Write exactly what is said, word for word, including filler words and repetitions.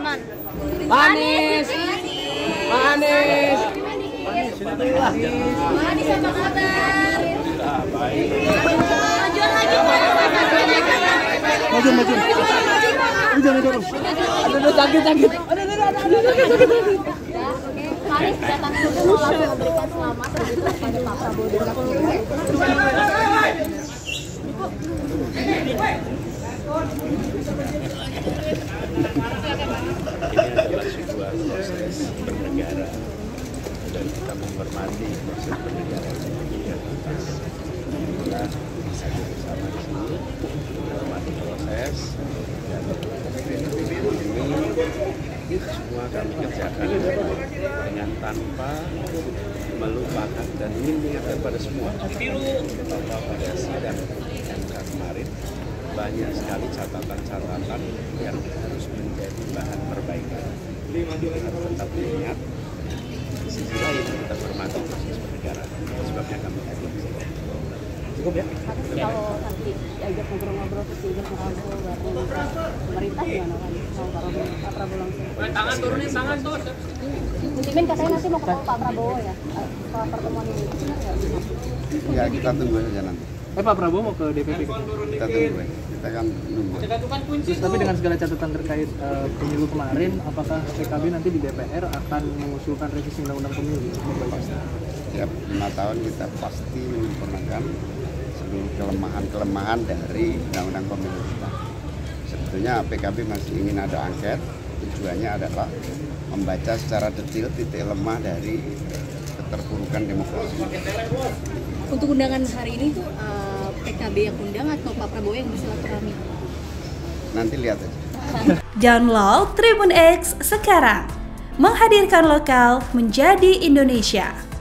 aman. Manis. Manis. Manis apa kabar? Baik. Maju lagi. Maju, maju. Ini jangan dorong. Aduh, sakit, sakit. Manis datang ke sini mau langsung memberikan selamat begitu kepada Pak Prabowo dan Ini adalah sebuah proses bernegara dan kita menghormati proses bernegara yang atas. Kita bisa bersama di sini menghormati proses dan ini semua kami kerjakan dengan tanpa melupakan dan ingin mengingatkan pada semua bahwa pada sidang M K kemarin banyak sekali catatan-catatan yang harus menjadi bahan perbaikan. Kita tetap ingat, di sisi lain kita hormati proses bernegara. Sebabnya kami hadir di sini. Cukup ya? kalau nanti diajak ngobrol-ngobrol terus diajak ngobrol bareng pemerintah gimana kan? Mau Pak Prabowo langsung. Tangan turunin, tangan tuh. Min katanya nanti mau ketemu Pak Prabowo ya setelah pertemuan ini. Benar nggak? Ya, kita tunggu saja nanti. Eh Pak Prabowo mau ke D P P gitu? Kita tunggu. Kita kan nunggu. Terus tapi dengan segala catatan terkait uh, pemilu kemarin, apakah P K B nanti di D P R akan mengusulkan revisi undang-undang pemilu? Setiap lima tahun kita pasti menyempurnakan seluruh kelemahan-kelemahan dari undang-undang pemilu kita. Sebetulnya P K B masih ingin ada angket. Tujuannya adalah membaca secara detail titik lemah dari keterpurukan demokrasi. Untuk undangan hari ini tuh uh, P K B yang undang atau Pak Prabowo yang bersilaturahmi? Nanti lihat aja. Download Tribun X sekarang, menghadirkan lokal menjadi Indonesia.